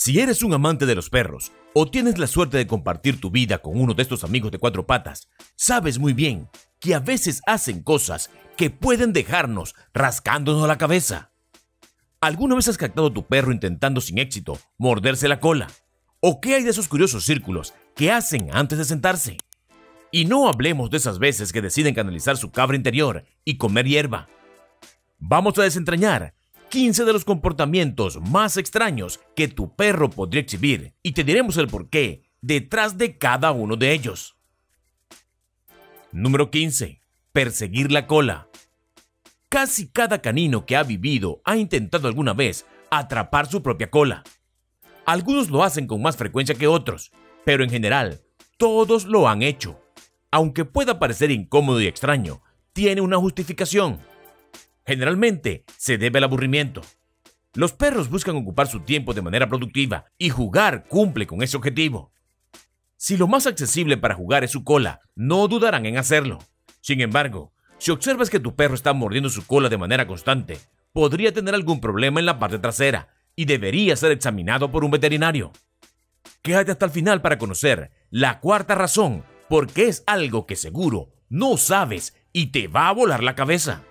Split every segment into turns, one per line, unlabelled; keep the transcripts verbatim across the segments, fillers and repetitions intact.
Si eres un amante de los perros o tienes la suerte de compartir tu vida con uno de estos amigos de cuatro patas, sabes muy bien que a veces hacen cosas que pueden dejarnos rascándonos la cabeza. ¿Alguna vez has captado a tu perro intentando sin éxito morderse la cola? ¿O qué hay de esos curiosos círculos que hacen antes de sentarse? Y no hablemos de esas veces que deciden canalizar su cabra interior y comer hierba. Vamos a desentrañar quince de los comportamientos más extraños que tu perro podría exhibir y te diremos el porqué detrás de cada uno de ellos. Número quince. Perseguir la cola. Casi cada canino que ha vivido ha intentado alguna vez atrapar su propia cola. Algunos lo hacen con más frecuencia que otros, pero en general, todos lo han hecho. Aunque pueda parecer incómodo y extraño, tiene una justificación. Generalmente se debe al aburrimiento. Los perros buscan ocupar su tiempo de manera productiva y jugar cumple con ese objetivo. Si lo más accesible para jugar es su cola, no dudarán en hacerlo. Sin embargo, si observas que tu perro está mordiendo su cola de manera constante, podría tener algún problema en la parte trasera y debería ser examinado por un veterinario. Quédate hasta el final para conocer la cuarta razón porque es algo que seguro no sabes y te va a volar la cabeza.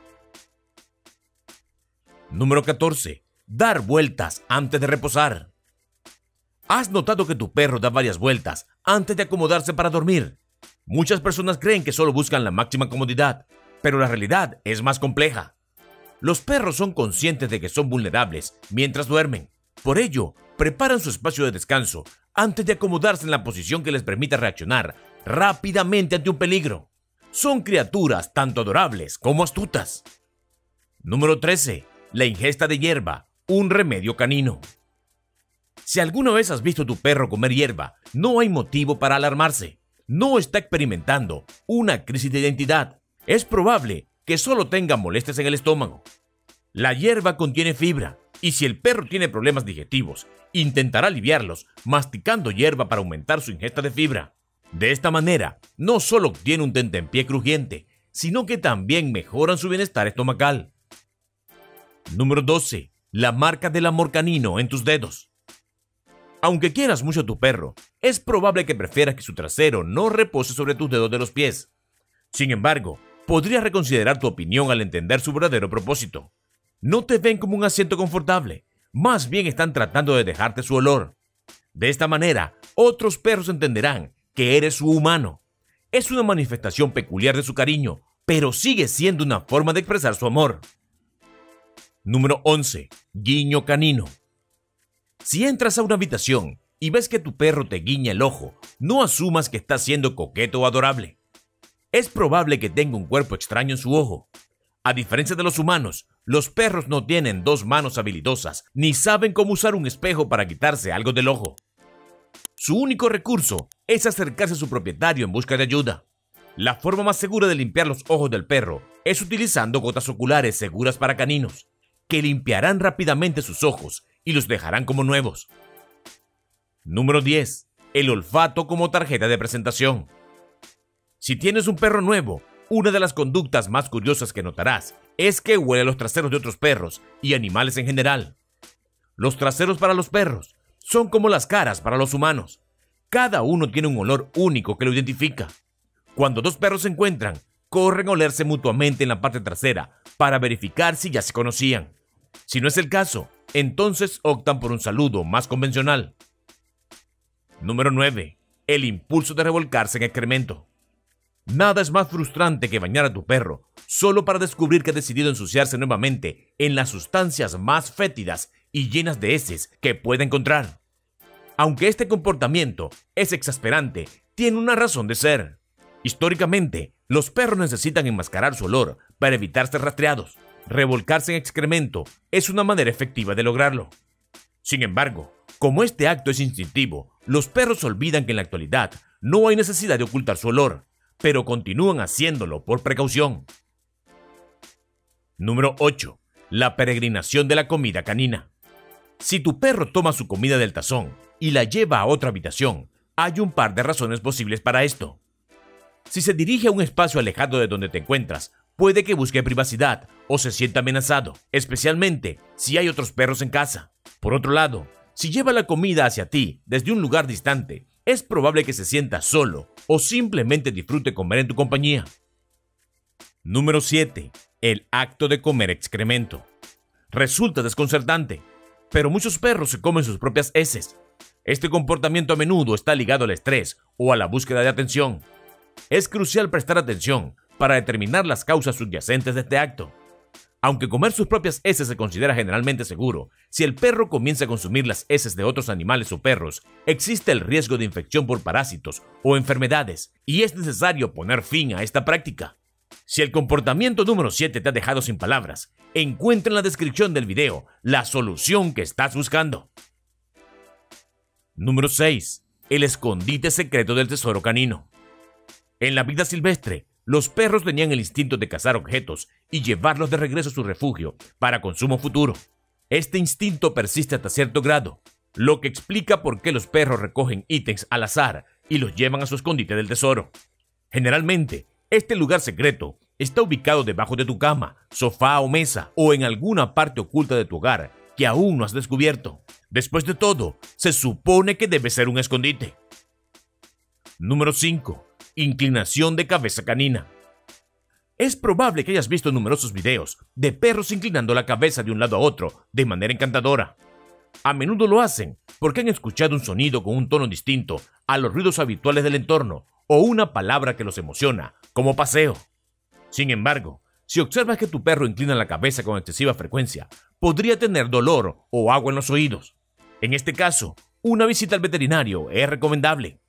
Número catorce. Dar vueltas antes de reposar. ¿Has notado que tu perro da varias vueltas antes de acomodarse para dormir? Muchas personas creen que solo buscan la máxima comodidad, pero la realidad es más compleja. Los perros son conscientes de que son vulnerables mientras duermen. Por ello, preparan su espacio de descanso antes de acomodarse en la posición que les permita reaccionar rápidamente ante un peligro. Son criaturas tanto adorables como astutas. Número trece. La ingesta de hierba, un remedio canino. Si alguna vez has visto a tu perro comer hierba, no hay motivo para alarmarse. No está experimentando una crisis de identidad. Es probable que solo tenga molestias en el estómago. La hierba contiene fibra, y si el perro tiene problemas digestivos, intentará aliviarlos masticando hierba para aumentar su ingesta de fibra. De esta manera, no solo obtiene un tentempié crujiente, sino que también mejoran su bienestar estomacal. Número doce. La marca del amor canino en tus dedos. Aunque quieras mucho a tu perro, es probable que prefieras que su trasero no repose sobre tus dedos de los pies. Sin embargo, podrías reconsiderar tu opinión al entender su verdadero propósito. No te ven como un asiento confortable, más bien están tratando de dejarte su olor. De esta manera, otros perros entenderán que eres su humano. Es una manifestación peculiar de su cariño, pero sigue siendo una forma de expresar su amor. Número once. Guiño canino. Si entras a una habitación y ves que tu perro te guiña el ojo, no asumas que está siendo coqueto o adorable. Es probable que tenga un cuerpo extraño en su ojo. A diferencia de los humanos, los perros no tienen dos manos habilidosas ni saben cómo usar un espejo para quitarse algo del ojo. Su único recurso es acercarse a su propietario en busca de ayuda. La forma más segura de limpiar los ojos del perro es utilizando gotas oculares seguras para caninos, que limpiarán rápidamente sus ojos y los dejarán como nuevos. Número diez. El olfato como tarjeta de presentación. Si tienes un perro nuevo, una de las conductas más curiosas que notarás es que huele a los traseros de otros perros y animales en general. Los traseros para los perros son como las caras para los humanos. Cada uno tiene un olor único que lo identifica. Cuando dos perros se encuentran, corren a olerse mutuamente en la parte trasera para verificar si ya se conocían. Si no es el caso, entonces optan por un saludo más convencional. Número nueve. El impulso de revolcarse en excremento. Nada es más frustrante que bañar a tu perro solo para descubrir que ha decidido ensuciarse nuevamente en las sustancias más fétidas y llenas de heces que pueda encontrar. Aunque este comportamiento es exasperante, tiene una razón de ser. Históricamente, los perros necesitan enmascarar su olor para evitar ser rastreados. Revolcarse en excremento es una manera efectiva de lograrlo. Sin embargo, como este acto es instintivo, los perros olvidan que en la actualidad no hay necesidad de ocultar su olor, pero continúan haciéndolo por precaución. Número ocho. La peregrinación de la comida canina. Si tu perro toma su comida del tazón y la lleva a otra habitación, hay un par de razones posibles para esto. Si se dirige a un espacio alejado de donde te encuentras, puede que busque privacidad o se sienta amenazado, especialmente si hay otros perros en casa. Por otro lado, Si lleva la comida hacia ti desde un lugar distante, es probable que se sienta solo o simplemente disfrute comer en tu compañía. Número siete. El acto de comer excremento. Resulta desconcertante, pero muchos perros se comen sus propias heces. Este comportamiento a menudo está ligado al estrés o a la búsqueda de atención. Es crucial prestar atención para determinar las causas subyacentes de este acto. Aunque comer sus propias heces se considera generalmente seguro, si el perro comienza a consumir las heces de otros animales o perros, existe el riesgo de infección por parásitos o enfermedades, y es necesario poner fin a esta práctica. Si el comportamiento número siete te ha dejado sin palabras, encuentra en la descripción del video la solución que estás buscando. Número seis. El escondite secreto del tesoro canino. En la vida silvestre, los perros tenían el instinto de cazar objetos y llevarlos de regreso a su refugio para consumo futuro. Este instinto persiste hasta cierto grado, lo que explica por qué los perros recogen ítems al azar y los llevan a su escondite del tesoro. Generalmente, este lugar secreto está ubicado debajo de tu cama, sofá o mesa, o en alguna parte oculta de tu hogar que aún no has descubierto. Después de todo, se supone que debe ser un escondite. Número cinco. Inclinación de cabeza canina. Es probable que hayas visto numerosos videos de perros inclinando la cabeza de un lado a otro de manera encantadora. A menudo lo hacen porque han escuchado un sonido con un tono distinto a los ruidos habituales del entorno o una palabra que los emociona, como paseo. Sin embargo, si observas que tu perro inclina la cabeza con excesiva frecuencia, podría tener dolor o agua en los oídos. En este caso, una visita al veterinario es recomendable.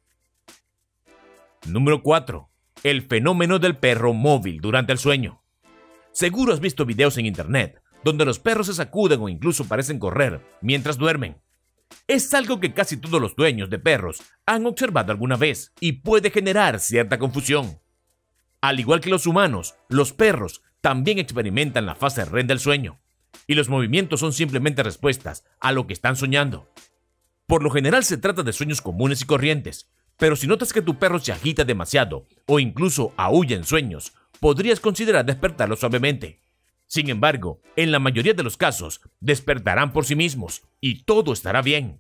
Número cuatro. El fenómeno del perro móvil durante el sueño. Seguro has visto videos en internet donde los perros se sacuden o incluso parecen correr mientras duermen. Es algo que casi todos los dueños de perros han observado alguna vez y puede generar cierta confusión. Al igual que los humanos, los perros también experimentan la fase R E M del sueño, y los movimientos son simplemente respuestas a lo que están soñando. Por lo general se trata de sueños comunes y corrientes, pero si notas que tu perro se agita demasiado o incluso aúlla en sueños, podrías considerar despertarlo suavemente. Sin embargo, en la mayoría de los casos, despertarán por sí mismos y todo estará bien.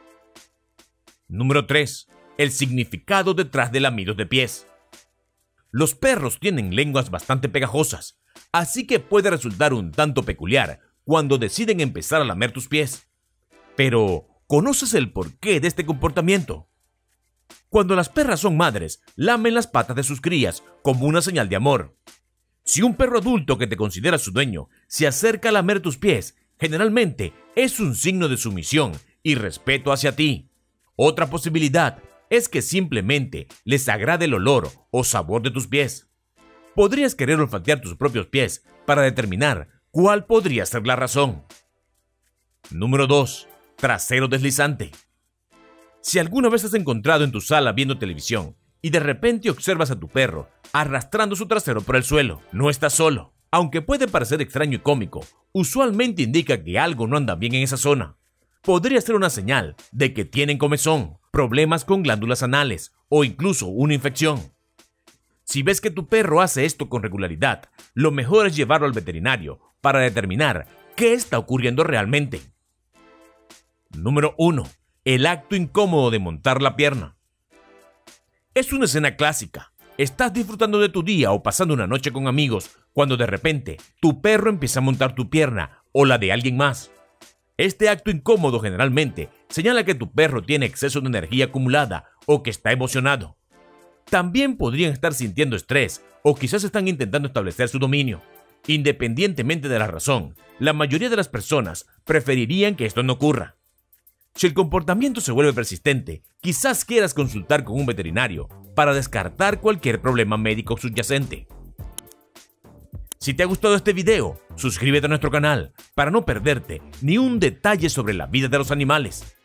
Número tres. El significado detrás de lamidos de pies. Los perros tienen lenguas bastante pegajosas, así que puede resultar un tanto peculiar cuando deciden empezar a lamer tus pies. Pero, ¿conoces el porqué de este comportamiento? Cuando las perras son madres, lamen las patas de sus crías como una señal de amor. Si un perro adulto que te considera su dueño se acerca a lamer tus pies, generalmente es un signo de sumisión y respeto hacia ti. Otra posibilidad es que simplemente les agrade el olor o sabor de tus pies. Podrías querer olfatear tus propios pies para determinar cuál podría ser la razón. Número dos. Trasero deslizante. Si alguna vez has encontrado en tu sala viendo televisión y de repente observas a tu perro arrastrando su trasero por el suelo, no estás solo. Aunque puede parecer extraño y cómico, usualmente indica que algo no anda bien en esa zona. Podría ser una señal de que tienen comezón, problemas con glándulas anales o incluso una infección. Si ves que tu perro hace esto con regularidad, lo mejor es llevarlo al veterinario para determinar qué está ocurriendo realmente. Número uno. El acto incómodo de montar la pierna. Es una escena clásica. Estás disfrutando de tu día o pasando una noche con amigos cuando de repente tu perro empieza a montar tu pierna o la de alguien más. Este acto incómodo generalmente señala que tu perro tiene exceso de energía acumulada o que está emocionado. También podrían estar sintiendo estrés o quizás están intentando establecer su dominio. Independientemente de la razón, la mayoría de las personas preferirían que esto no ocurra. Si el comportamiento se vuelve persistente, quizás quieras consultar con un veterinario para descartar cualquier problema médico subyacente. Si te ha gustado este video, suscríbete a nuestro canal para no perderte ni un detalle sobre la vida de los animales.